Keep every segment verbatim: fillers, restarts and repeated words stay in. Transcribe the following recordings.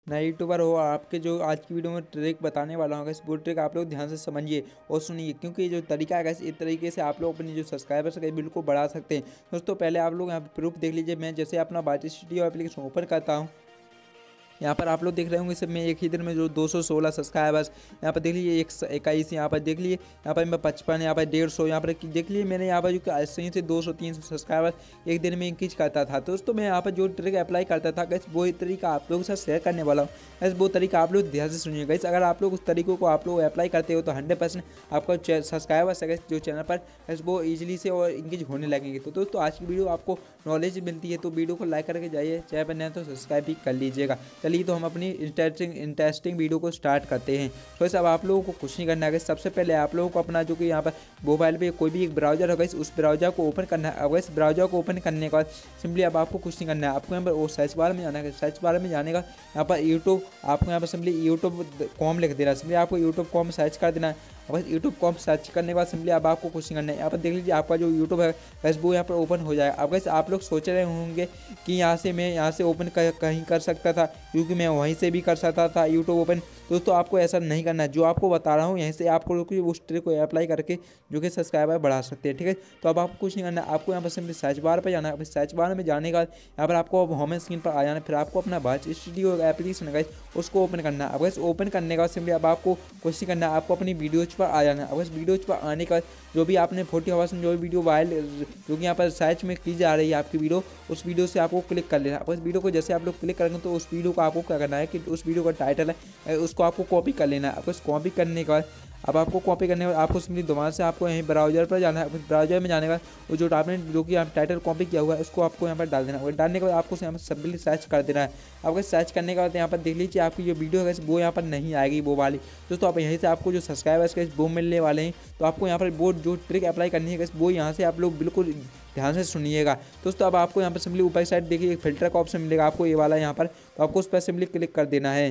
नए यूट्यूबर हो, आपके जो आज की वीडियो में ट्रिक बताने वाला हूँ, वो ट्रिक आप लोग ध्यान से समझिए और सुनिए, क्योंकि ये जो तरीका है इस तरीके से आप लोग अपनी जो सब्सक्राइबर्स है बिल्कुल बढ़ा सकते हैं। दोस्तों पहले आप लोग यहाँ पे प्रूफ देख लीजिए। मैं जैसे अपना बाटी स्टूडियो एप्लीकेशन ओपन करता हूँ, यहाँ पर आप लोग देख रहे होंगे सब में एक ही दिन में जो दो सौ सोलह सब्सक्राइबर्स, यहाँ पर देख लीजिए एक इक्कीस, यहाँ पर देख लिए, यहाँ पर मैं पचपन, यहाँ पर डेढ़ सौ, यहाँ पर देख लिए मैंने यहाँ पर जो अस्सी से दो सौ तीन सौ सब्सक्राइबर एक दिन में इंक्रीज करता था। तो दोस्तों मैं यहाँ पर जो ट्रिक अप्लाई करता था गैस, वो तरीका आप लोगों के साथ शेयर करने वाला हूँ गैस। वो तरीका आप लोग ध्यान से सुनिए गैस। अगर आप लोग उस तरीकों को आप लोग अप्लाई करते हो तो हंड्रेड परसेंट आपका सब्सक्राइबर्स है जो चैनल पर गैस वो ईजिली से और इंक्रीज होने लगेंगे। तो दोस्तों आज की वीडियो आपको नॉलेज मिलती है तो वीडियो को लाइक करके जाइए, चाहे पर नहीं तो सब्सक्राइब भी कर लीजिएगा। चलिए तो हम अपनी इंटरेस्टिंग इंटरेस्टिंग वीडियो को स्टार्ट करते हैं। तो सब आप लोगों को कुछ नहीं करना है। सबसे पहले आप लोगों को अपना जो कि यहाँ पर मोबाइल पे कोई भी एक ब्राउजर होगा उस ब्राउजर को ओपन करना है। अगर इस ब्राउजर को ओपन करने के बाद सिंपली अब आपको कुछ नहीं करना है, आपको यहाँ पर वो सर्च बार में जाना है। सर्च बार में जाने का यहाँ पर यूट्यूब, आपको यहाँ पर सिंपली यूट्यूब कॉम लिख देना है। सिंपली आपको यूट्यूब कॉम सर्च कर देना है। बस यूट्यूब कॉम सर्च करने के बाद सिंपली अब आपको कुछ नहीं करना है। यहाँ पर देख लीजिए आपका जो यूट्यूब है बस वो यहाँ पर ओपन हो जाएगा। अब वैसे आप लोग सोच रहे होंगे कि यहाँ से मैं यहाँ से ओपन कर, कहीं कर सकता था, क्योंकि मैं वहीं से भी कर सकता था यूट्यूब ओपन। दोस्तों आपको ऐसा नहीं करना है, जो आपको बता रहा हूँ यहीं से आपको उस ट्रिक को अप्लाई करके जो कि सब्सक्राइबर बढ़ा सकते हैं। ठीक है, तो अब आपको कुछ नहीं करना है, आपको यहाँ पर सिंपली सर्च बार पर जाना है। सर्च बार में जाने के बाद यहाँ पर आपको होम स्क्रीन पर आ जाना है। फिर आपको अपना बाटी स्टूडियो एप्लीकेशन है उसको ओपन करना है। अब वैसे ओपन करने के बाद सिंपली अब आपको कुछ नहीं करना है, आपको अपनी वीडियोज पर आ जाना है। अब इस वीडियोज पर आने का जो भी आपने फोर्टी आवर्स में जो भी वीडियो वायरल जो कि यहाँ पर सर्च में की जा रही है आपकी वीडियो, उस वीडियो से आपको क्लिक कर लेना है। अब इस वीडियो को जैसे आप लोग क्लिक करेंगे तो उस वीडियो को आपको क्या करना है कि उस वीडियो का टाइटल है उसको आपको कॉपी कर लेना है। अब इस कॉपी करने के बाद अब आपको कॉपी करने के बाद आपको सिंपली दोबारा से आपको यहीं ब्राउजर पर जाना है। ब्राउजर में जाने का वो जो आपने जो कि आप टाइटल कॉपी किया हुआ है उसको आपको यहाँ पर डाल देना है। डालने के बाद आपको यहाँ पर सिंपली सर्च कर देना है। आपको सर्च करने के बाद यहाँ पर देख लीजिए आपकी जो वीडियो है वो यहाँ पर नहीं आएगी वो वाली। दोस्तों आप यहीं से आपको जो सब्सक्राइबर्स के वो मिलने वाले हैं, तो आपको यहाँ पर वो जो ट्रिक अप्लाई करनी है वो यहाँ से आप लोग बिल्कुल ध्यान से सुनिएगा। दोस्तों अब आपको यहाँ पर सिंपली ऊपर साइड देखिए एक फिल्टर का ऑप्शन मिलेगा आपको ये वाला यहाँ पर, तो आपको उस पर सिंपली क्लिक कर देना है।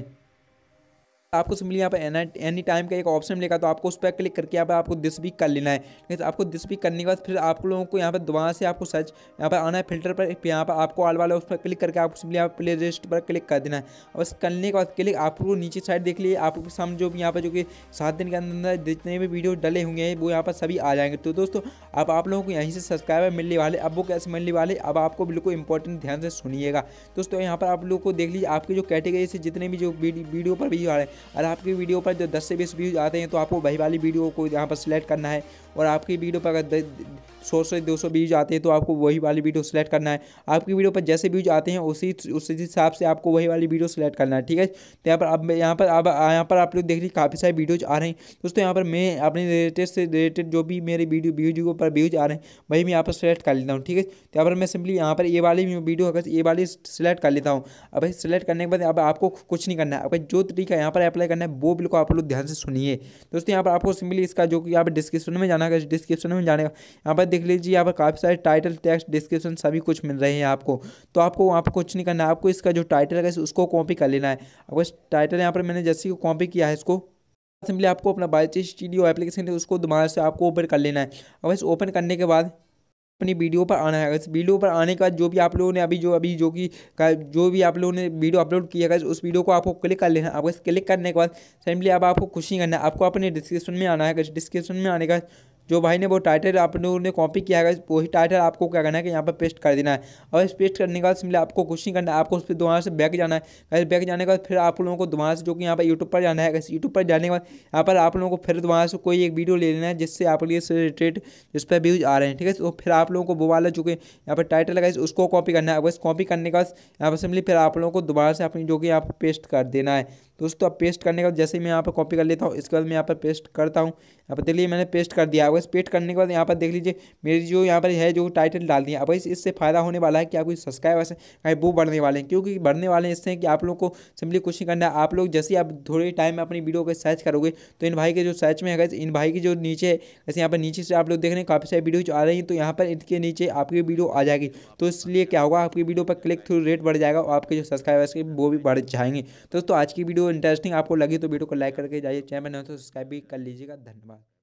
आपको सिंपली यहाँ पर एनी टाइम का एक ऑप्शन मिलेगा, तो आपको उस पर क्लिक करके यहाँ पर आपको दिस भी कर लेना है। लेकिन आपको दिस भी करने के बाद फिर आप लोगों को यहाँ पर दोबारा से आपको सर्च यहाँ पर आना है फिल्टर पर, यहाँ पर आपको ऑल वाला उस पर क्लिक करके आपको सिंपली यहाँ प्ले लिस्ट पर क्लिक कर देना है। और बस करने के बाद क्लिक आपको नीचे साइड देख लिए आपके सामने जो भी यहाँ पर जो कि सात दिन के अंदर जितने भी वीडियो डले होंगे हैं वो यहाँ पर सभी आ जाएंगे। तो दोस्तों अब आप लोगों को यहीं से सब्सक्राइबर मिलने वाले। अब वो कैसे मिलने वाले अब आपको बिल्कुल इंपॉर्टेंट ध्यान से सुनिएगा। दोस्तों यहाँ पर आप लोगों को देख लीजिए आपकी जो कैटेगरी से जितने भी जो वीडियो पर व्यू आ रहे हैं, और आपकी वीडियो पर जो दस से बीस व्यूज आते हैं तो आपको वही वाली वीडियो को यहाँ पर सिलेक्ट करना है। और आपकी वीडियो पर अगर सौ से दो सौ व्यूज आते हैं तो आपको वही वाली वीडियो सेलेक्ट करना है। आपकी वीडियो पर जैसे व्यूज आते हैं उसी उसी हिसाब से आपको वही वाली वीडियो सेलेक्ट करना है। ठीक है, तो यहाँ पर अब यहाँ पर अब यहाँ पर आप लोग देख लीजिए काफ़ी सारे वीडियोज आ रहे हैं। दोस्तों यहाँ पर मैं अपने रिलेटेड से रिलेटेड जो भी मेरे वीडियो वीडियो पर व्यूज आ रहे हैं वही मैं यहाँ पर सेलेक्ट कर लेता हूँ। ठीक है, तो यहाँ पर मैं सिंपली यहाँ पर ये वाली वीडियो अगर ये वाली सेलेक्ट कर लेता हूँ। अब सेलेक्ट करने के बाद अब आपको कुछ नहीं करना है। अब जो तरीका यहाँ पर अप्लाई करना है वो बिल्कुल आप लोग ध्यान से सुनिए। दोस्तों यहाँ पर आपको सिंपली इसका जो कि यहाँ पर डिस्क्रिप्शन में जाना है, डिस्क्रिप्शन में जाने का यहाँ पर देख लीजिए यहाँ पर काफ़ी सारे टाइटल टेक्स्ट डिस्क्रिप्शन सभी कुछ मिल रहे हैं आपको। तो आपको वहाँ पर कुछ नहीं करना है, आपको इसका जो टाइटल है उसको कॉपी कर लेना है। अब इस टाइटल यहाँ पर मैंने जैसे ही कॉपी किया है इसको सिंपली आपको अपना बाटी स्टूडियो एप्लीकेशन है उसको दोबारा से आपको ओपन कर लेना है। अब इस ओपन करने के बाद अपनी वीडियो पर आना है। इस वीडियो पर आने के बाद जो भी आप लोगों ने अभी जो अभी जो कि जो भी आप लोगों ने वीडियो अपलोड किया है उस वीडियो को आपको क्लिक कर लेना है। आपको क्लिक करने के बाद सिंपली अब आपको कुछ नहीं करना है, आपको अपने डिस्क्रिप्शन में आना है। डिस्क्रिप्शन में आने का जो भाई ने वो टाइटल आप लोगों ने कॉपी किया है वही टाइटल आपको क्या करना है कि यहाँ पर पेस्ट कर देना है। और इस पेस्ट करने के बाद सिंपली आपको कुछ नहीं करना है, आपको उस पर दोबारा से बैक जाना है। बैक जाने के बाद फिर आप लोगों को दोबारा से जो कि यहाँ पर यूट्यूब पर जाना है। यूट्यूब पर जाने के बाद यहाँ पर आप लोगों को फिर दोबारा से कोई एक वीडियो ले लेना है जिससे आप लोग से रिलेटेड जिस पर व्यूज आ रहे हैं। ठीक है, तो फिर आप लोगों को वो वाला जो कि यहाँ पर टाइटल है उसको कॉपी करना है। बस कॉपी करने के बाद यहाँ पर सिंपली फिर आप लोगों को दोबारा से अपनी जो कि यहाँ पर पेस्ट कर देना है। दोस्तों अब पेस्ट करने के बाद जैसे मैं यहाँ पर कॉपी कर लेता हूँ इसके बाद मैं यहाँ पर पेस्ट करता हूँ। यहाँ पर देख लीजिए मैंने पेस्ट कर दिया। बस पेस्ट करने के बाद यहाँ पर देख लीजिए मेरी जो यहाँ पर है जो टाइटल डाल दिया। अब इस इससे फ़ायदा होने वाला है कि आपको सब्सक्राइबर्स हैं वो बढ़ने वाले हैं, क्योंकि बढ़ने वाले हैं इससे कि आप लोग को सिंपली कुछ नहीं करना है। आप लोग जैसे आप थोड़े टाइम में अपनी वीडियो को सर्च करोगे तो इन भाई के जो सर्च में है इन भाई की जो नीचे है जैसे यहाँ पर नीचे से आप लोग देख रहे हैं काफ़ी सारी वीडियो आ रही हैं, तो यहाँ पर इनके नीचे आपकी वीडियो आ जाएगी। तो इसलिए क्या होगा आपकी वीडियो पर क्लिक थ्रू रेट बढ़ जाएगा और आपके जो सब्सक्राइबर्स के वो भी बढ़ जाएंगे। दोस्तों आज की वीडियो इंटरेस्टिंग आपको लगी तो वीडियो को लाइक करके जाइए, चैनल में नहीं तो सब्सक्राइब भी कर लीजिएगा। धन्यवाद।